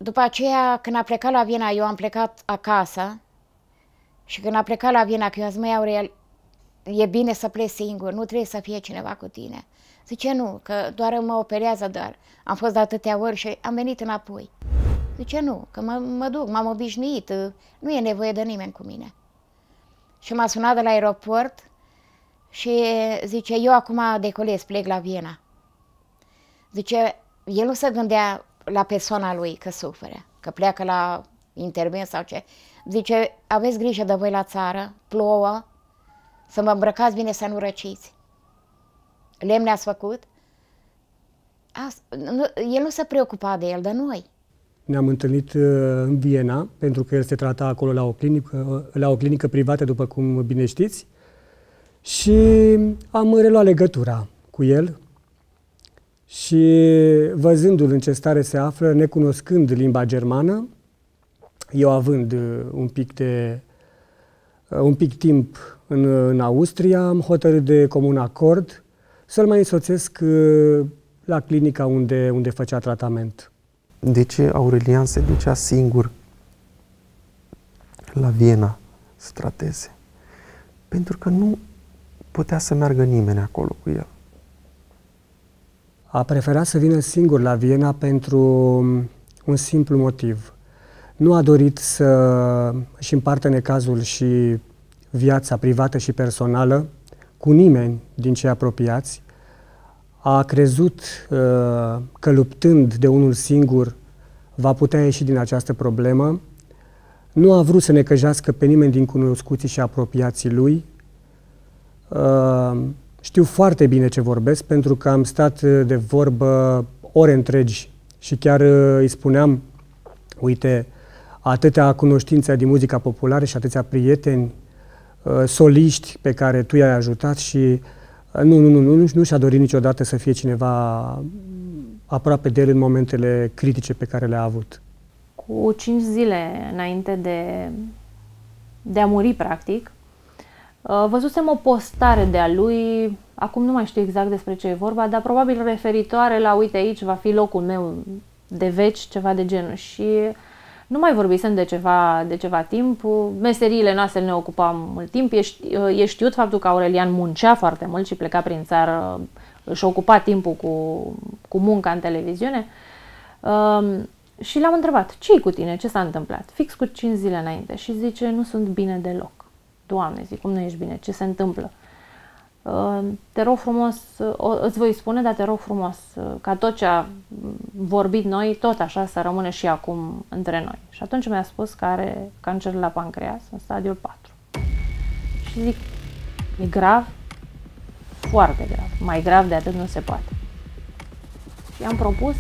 După aceea, când a plecat la Viena, eu am plecat acasă și când a plecat la Viena, că eu am zis, măi, Aurel, e bine să pleci singur, nu trebuie să fie cineva cu tine. Zice, nu, că doar mă operează, dar am fost de atâtea ori și am venit înapoi. Zice, nu, că mă duc, m-am obișnuit, nu e nevoie de nimeni cu mine. Și m-a sunat de la aeroport și zice, eu acum decolez, plec la Viena. Zice, el nu se gândea la persoana lui că suferă, că pleacă la interven sau ce. Zice, aveți grijă de voi la țară, plouă, să mă îmbrăcați bine să nu răciți. Lemne ați făcut? El nu se preocupa de el, de noi. Ne-am întâlnit în Viena, pentru că el se trata acolo la o clinică privată, după cum bine știți, și am reluat legătura cu el și văzându-l în ce stare se află, necunoscând limba germană, eu având un pic timp în Austria, am hotărât de comun acord să-l mai însoțesc la clinica unde făcea tratament. De ce Aurelian se ducea singur la Viena să trateze? Pentru că nu putea să meargă nimeni acolo cu el. A preferat să vină singur la Viena pentru un simplu motiv. Nu a dorit să își împartă necazul și viața privată și personală cu nimeni din cei apropiați. A crezut că luptând de unul singur va putea ieși din această problemă. Nu a vrut să necăjească pe nimeni din cunoscuții și apropiații lui. Știu foarte bine ce vorbesc, pentru că am stat de vorbă ore întregi și chiar îi spuneam, uite, atâtea cunoștințe din muzica populară și atâția prieteni, soliști pe care tu i-ai ajutat și nu și-a dorit niciodată să fie cineva aproape de el în momentele critice pe care le-a avut. Cu 5 zile înainte de a muri, practic, văzusem o postare de-a lui, acum nu mai știu exact despre ce e vorba, dar probabil referitoare la, uite, aici va fi locul meu de veci, ceva de genul. Și nu mai vorbisem de ceva timp, meseriile noastre ne ocupam mult timp, e știut faptul că Aurelian muncea foarte mult și pleca prin țară, își ocupa timpul cu munca în televiziune. Și l-am întrebat, ce-i cu tine, ce s-a întâmplat? Fix cu 5 zile înainte. Și zice, nu sunt bine deloc. Doamne, zic, cum nu ești bine? Ce se întâmplă? Te rog frumos, îți voi spune, dar te rog frumos, ca tot ce a vorbit noi, tot așa să rămână și acum între noi. Și atunci mi-a spus că are cancer la pancreas, în stadiul 4. Și zic, e grav? Foarte grav. Mai grav de atât nu se poate. Și am propus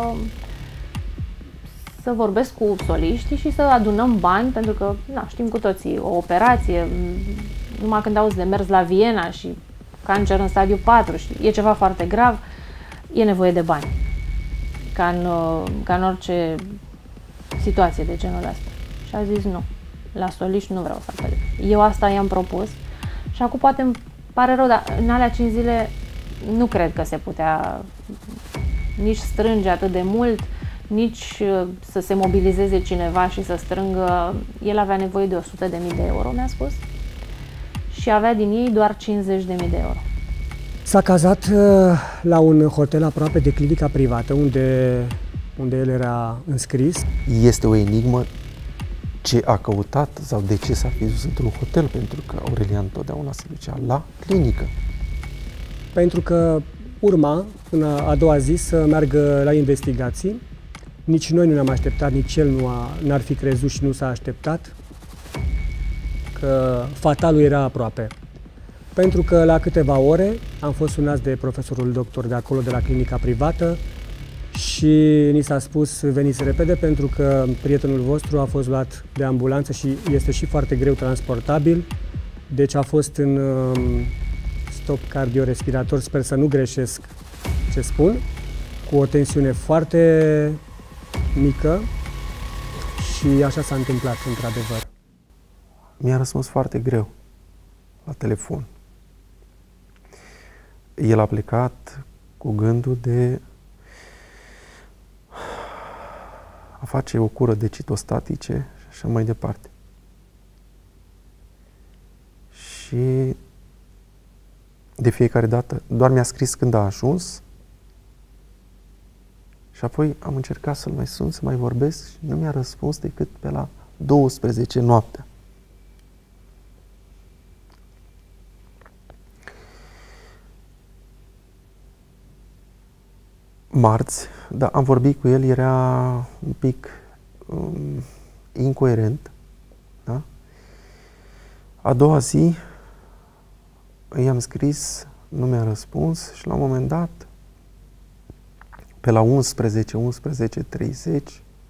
să vorbesc cu soliștii și să adunăm bani, pentru că, știm cu toții, o operație, numai când auzi de mers la Viena și cancer în stadiu 4 și e ceva foarte grav, e nevoie de bani. Ca în orice situație de genul ăsta. Și a zis nu, la soliști nu vreau să apelez. Eu asta i-am propus și acum poate îmi pare rău, dar în alea 5 zile nu cred că se putea nici strânge atât de mult, nici să se mobilizeze cineva și să strângă. El avea nevoie de 100.000 de euro, mi-a spus, și avea din ei doar 50.000 de euro. S-a cazat la un hotel aproape de clinica privată, unde el era înscris. Este o enigmă ce a căutat sau de ce s-a fi dus într-un hotel, pentru că Aurelian totdeauna se ducea la clinică. Pentru că urma, în a doua zi, să meargă la investigații. Nici noi nu ne-am așteptat, nici el n-ar fi crezut și nu s-a așteptat că fatalul era aproape. Pentru că la câteva ore am fost sunați de profesorul doctor de acolo, de la clinica privată, și ni s-a spus veniți repede pentru că prietenul vostru a fost luat de ambulanță și este și foarte greu transportabil. Deci a fost în stop cardiorespirator, sper să nu greșesc ce spun, cu o tensiune foarte mică și așa s-a întâmplat într-adevăr. Mi-a răspuns foarte greu la telefon. El a plecat cu gândul de a face o cură de citostatice și așa mai departe. Și de fiecare dată doar mi-a scris când a ajuns și apoi am încercat să-l mai sun, să mai vorbesc și nu mi-a răspuns decât pe la 12 noaptea. Marți, da, am vorbit cu el, era un pic incoerent. Da? A doua zi i-am scris, nu mi-a răspuns și la un moment dat, pe la 11:30,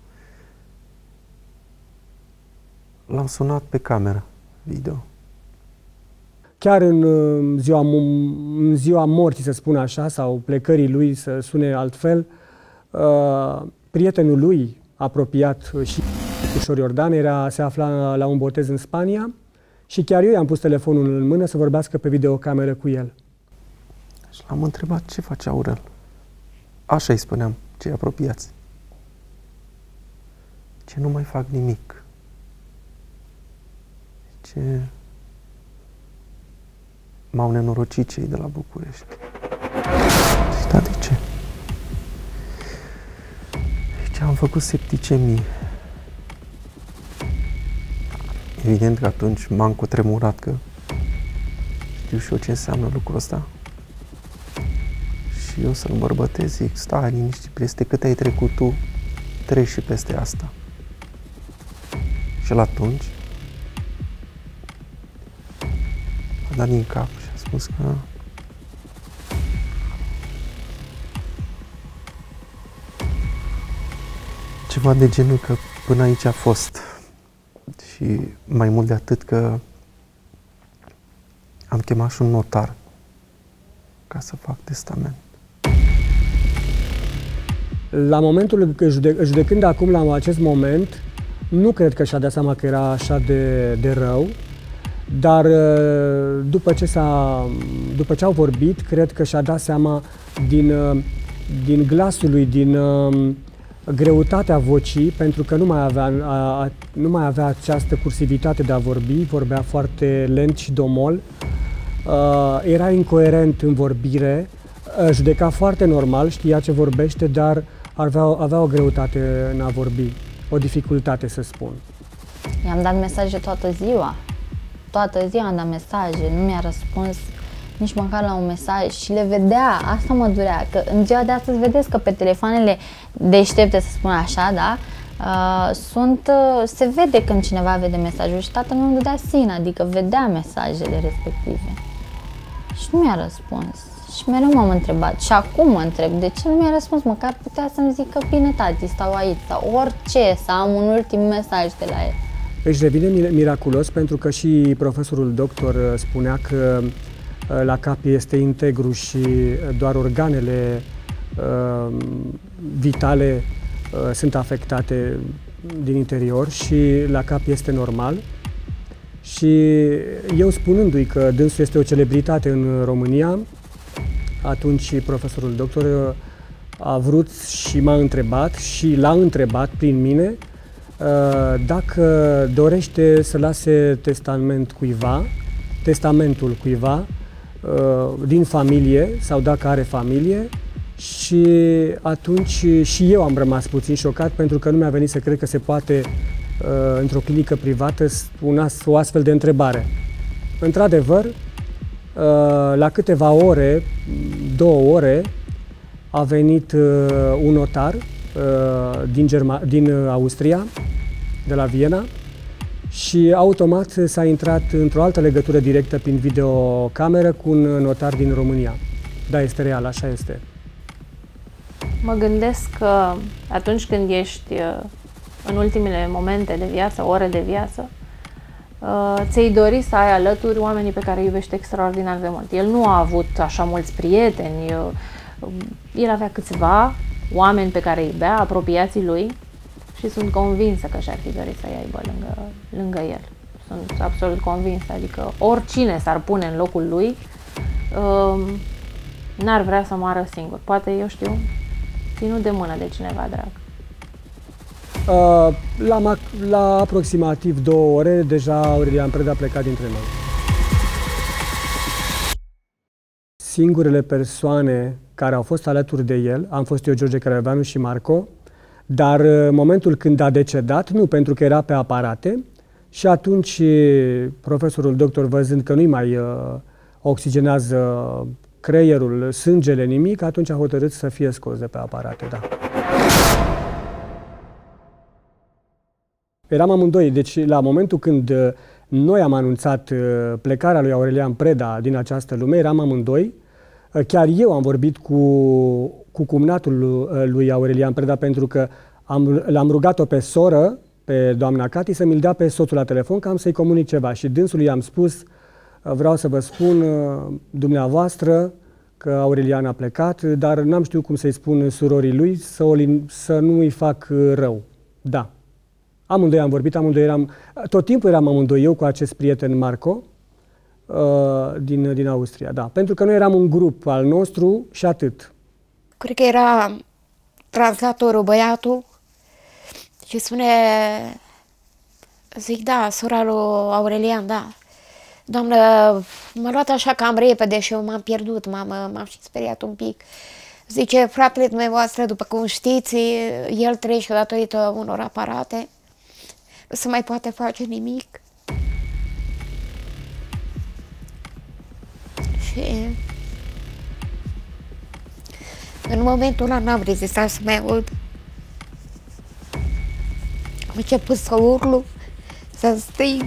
l-am sunat pe cameră video. Chiar în ziua morții, să spun așa, sau plecării lui, să sune altfel, prietenul lui apropiat și Ușor Iordan se afla la un botez în Spania și chiar eu i-am pus telefonul în mână să vorbească pe videocameră cu el. Și l-am întrebat ce face Aurel. Așa îi spuneam, cei apropiați. Ce nu mai fac nimic. Ce... M-au nenorocit cei de la București. Și da, de ce? Deci am făcut septicemie. Evident că atunci m-am cutremurat, că știu și eu ce înseamnă lucrul ăsta. Și eu să-l îmbărbătez, zic, stai liniștit, peste cât ai trecut tu, treci și peste asta. Și el atunci a dat din cap și a spus că ceva de genul că până aici a fost. Și mai mult de atât că am chemat și un notar ca să fac testament. La momentul, judecând acum la acest moment, nu cred că și-a dat seama că era așa de rău, dar după ce au vorbit, cred că și-a dat seama din glasul lui, din greutatea vocii, pentru că nu mai avea această cursivitate de a vorbi, vorbea foarte lent și domol, era incoerent în vorbire, judeca foarte normal, știa ce vorbește, dar avea o greutate în a vorbi, o dificultate, să spun. I-am dat mesaje toată ziua. Toată ziua am dat mesaje, nu mi-a răspuns nici măcar la un mesaj și le vedea, asta mă durea, că în ziua de astăzi vedeți că pe telefoanele deștepte, să spun așa, da, se vede când cineva vede mesajul și tatăl meu îmi dădea sine, adică vedea mesajele respective. Și nu mi-a răspuns. Și mereu m-am întrebat și acum mă întreb, de ce nu mi-a răspuns? Măcar putea să-mi zică, bine tati, stau aici, sau orice, să am un ultim mesaj de la el. Își revine miraculos pentru că și profesorul doctor spunea că la cap este integru și doar organele vitale sunt afectate din interior și la cap este normal. Și eu spunându-i că dânsul este o celebritate în România, atunci profesorul doctor a vrut și m-a întrebat și l-a întrebat prin mine dacă dorește să lase testamentul cuiva din familie sau dacă are familie, și atunci și eu am rămas puțin șocat pentru că nu mi-a venit să cred că se poate într-o clinică privată o astfel de întrebare. Într-adevăr, la câteva ore, 2 ore, a venit un notar din Austria, de la Viena, și automat s-a intrat într-o altă legătură directă prin videocameră cu un notar din România. Da, este real, așa este. Mă gândesc că atunci când ești în ultimele momente de viață, ore de viață, ți-ai dori să ai alături oamenii pe care îi iubești extraordinar de mult. El nu a avut așa mulți prieteni, el avea câțiva oameni pe care îi iubea, apropiații lui, și sunt convinsă că și-ar fi dorit să-i aibă lângă el. Sunt absolut convinsă, adică oricine s-ar pune în locul lui, n-ar vrea să moară singur. Poate, eu știu, ținut de mână de cineva drag. La aproximativ 2 ore, deja Aurelian Preda a plecat dintre noi. Singurele persoane care au fost alături de el, am fost eu, George Caraveanu și Marco, dar în momentul când a decedat, nu, pentru că era pe aparate, și atunci profesorul doctor, văzând că nu-i mai oxigenează creierul, sângele, nimic, atunci a hotărât să fie scos de pe aparate, da. Eram amândoi, deci la momentul când noi am anunțat plecarea lui Aurelian Preda din această lume, eram amândoi. Chiar eu am vorbit cu cumnatul lui Aurelian Preda, pentru că l-am rugat-o pe soră, pe doamna Cati, să mi-l dea pe soțul la telefon, că am să-i comunic ceva. Și dânsului i-am spus, vreau să vă spun dumneavoastră că Aurelian a plecat, dar n-am știut cum să-i spun surorii lui să nu îi fac rău. Da. Amândoi am vorbit, tot timpul eram amândoi, eu cu acest prieten Marco, din Austria, da. Pentru că noi eram un grup al nostru și atât. Cred că era translatorul băiatul și spune, zic, da, sora lui Aurelian, da. Doamnă, m-a luat așa cam repede și eu m-am pierdut, m-am și speriat un pic. Zice, fratele dumneavoastră, după cum știți, el trece datorită unor aparate, nu se mai poate face nimic. Și în momentul ăla n-am rezistat să mai aud. Am început să urlu, să strig.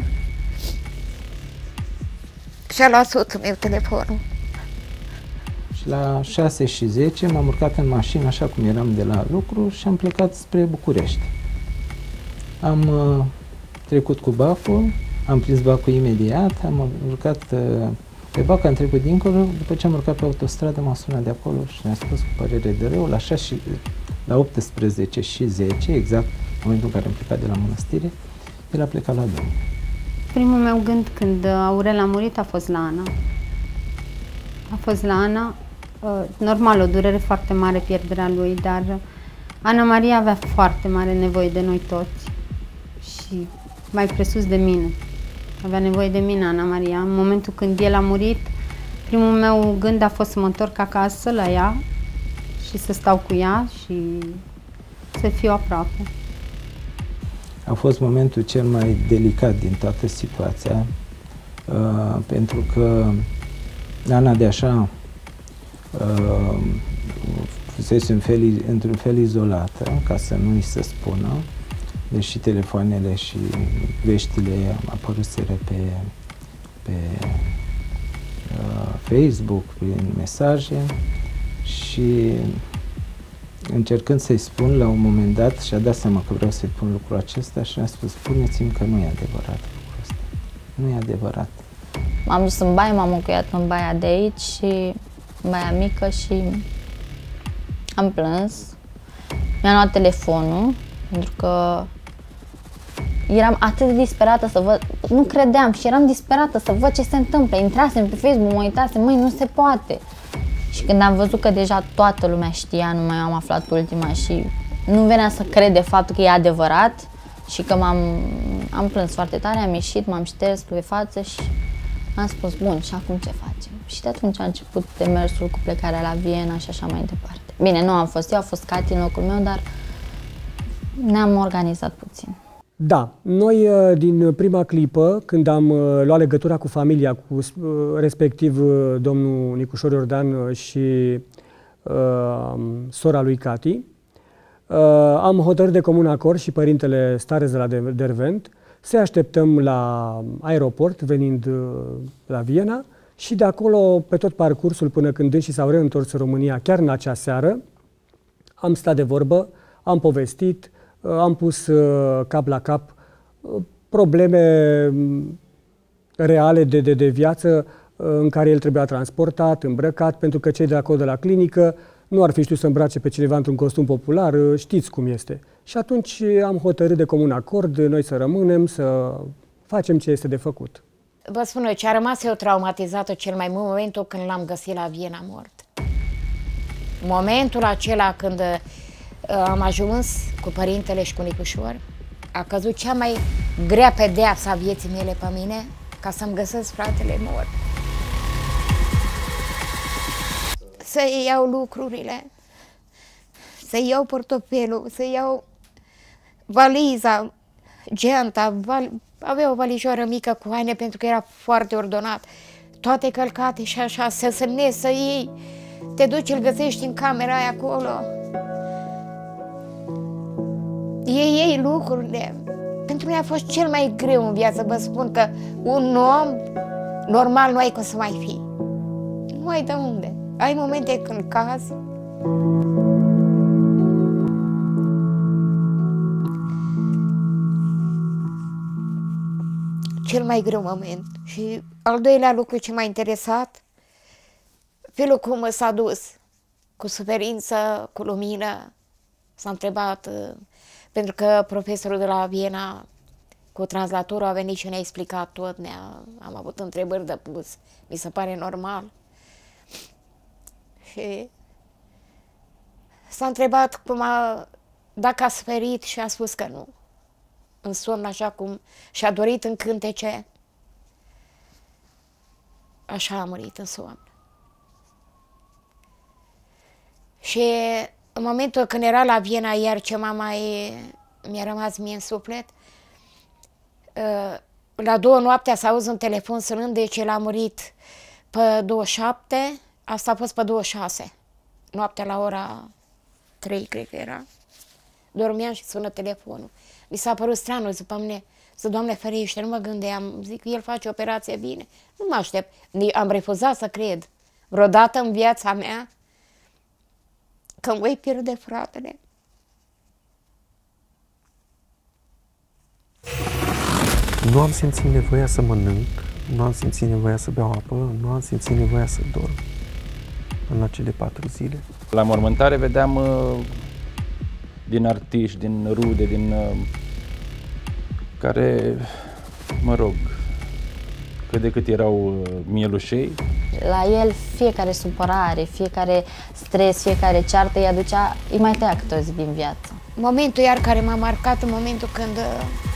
Și a luat soțul meu telefonul. Și la 6:10 m-am urcat în mașină, așa cum eram de la lucru, și am plecat spre București. Am trecut cu baful, am prins bacul imediat, am urcat pe bac, am trecut dincolo. După ce am urcat pe autostradă, m-a sunat de acolo și ne-a spus cu părere de rău, la 18:10, exact în momentul în care am plecat de la mănăstire, el a plecat la Domnul. Primul meu gând când Aurel a murit a fost la Ana. A fost la Ana, normal, o durere foarte mare pierderea lui, dar Ana Maria avea foarte mare nevoie de noi toți și mai presus de mine. Avea nevoie de mine, Ana Maria. În momentul când el a murit, primul meu gând a fost să mă întorc acasă la ea și să stau cu ea și să fiu aproape. A fost momentul cel mai delicat din toată situația, pentru că Ana de așa fusese într-un fel izolată, ca să nu îi se spună, deși telefoanele și veștile apăruseră pe Facebook, prin mesaje, și încercând să-i spun, la un moment dat și-a dat seama că vreau să-i spun lucrul acesta și a spus, spuneți-mi că nu e adevărat lucrul ăsta. Nu e adevărat. M-am dus în baie, m-am încuiat în baia de aici, și în baia mică, și am plâns. Mi-am luat telefonul, pentru că eram atât de disperată să văd, nu credeam și eram disperată să văd ce se întâmplă. Intrasem pe Facebook, mă uitasem, măi, nu se poate. Și când am văzut că deja toată lumea știa, nu mai am aflat ultima și nu venea să cred de faptul că e adevărat și că am plâns foarte tare, am ieșit, m-am șters pe față și am spus, bun, și acum ce facem? Și de atunci a început demersul cu plecarea la Viena și așa mai departe. Bine, nu am fost eu, a fost Cati în locul meu, dar ne-am organizat puțin. Da, noi din prima clipă, când am luat legătura cu familia, cu respectiv domnul Nicușor Iordan și sora lui Cati, am hotărât de comun acord și părintele Stareț de la Dervent să așteptăm la aeroport, venind la Viena, și de acolo, pe tot parcursul, până când dânsii s-au reîntors în România, chiar în acea seară, am stat de vorbă, am povestit, am pus cap la cap probleme reale de viață în care el trebuia transportat, îmbrăcat, pentru că cei de acolo de la clinică nu ar fi știut să îmbrace pe cineva într-un costum popular, știți cum este. Și atunci am hotărât de comun acord, noi să rămânem, să facem ce este de făcut. Vă spun eu, ce a rămas eu traumatizată cel mai mult, momentul când l-am găsit la Viena mort. Momentul acela când am ajuns cu părintele și cu Nicușor. A căzut cea mai grea pedeapsă a vieții mele pe mine, ca să-mi găsesc fratele mort. Să iau lucrurile, să iau portopelul, să iau valiza, geanta, avea o valijoară mică cu haine pentru că era foarte ordonat. Toate călcate și așa, să semnezi, să iei, te duci, îl găsești în camera aia acolo. Ei lucrurile. Pentru mine a fost cel mai greu în viață, vă spun că un om normal nu ai cum să mai fii. Nu ai de unde. Ai momente când cazi. Cel mai greu moment. Și al doilea lucru ce m-a interesat, felul cum s-a dus, cu suferință, cu lumină. S-a întrebat, pentru că profesorul de la Viena cu translatorul a venit și ne-a explicat tot, am avut întrebări de pus, mi se pare normal. Și s-a întrebat dacă a suferit și a spus că nu. În somn, așa cum și-a dorit în cântece, așa a murit în somn. Și în momentul când era la Viena, iar ce mi-a rămas mie în suflet, la 2 noaptea s-a auzit un telefon sunând, deci el a murit pe 27, asta a fost pe 26, noaptea la ora 3, cred că era. Dormeam și sună telefonul. Mi s-a părut straniu, după mine, să Doamne ferește, nu mă gândeam, zic, el face operație bine. Nu mă aștept, am refuzat să cred vreodată în viața mea că îmi voi pierde fratele. Nu am simțit nevoia să mănânc, nu am simțit nevoia să beau apă, nu am simțit nevoia să dorm în acele 4 zile. La mormântare vedeam din artiști, din rude, care, mă rog, cât de cât erau mielușei. La el fiecare supărare, fiecare stres, fiecare ceartă îi mai tăia câte o zi din viață. Momentul iar care m-a marcat în momentul când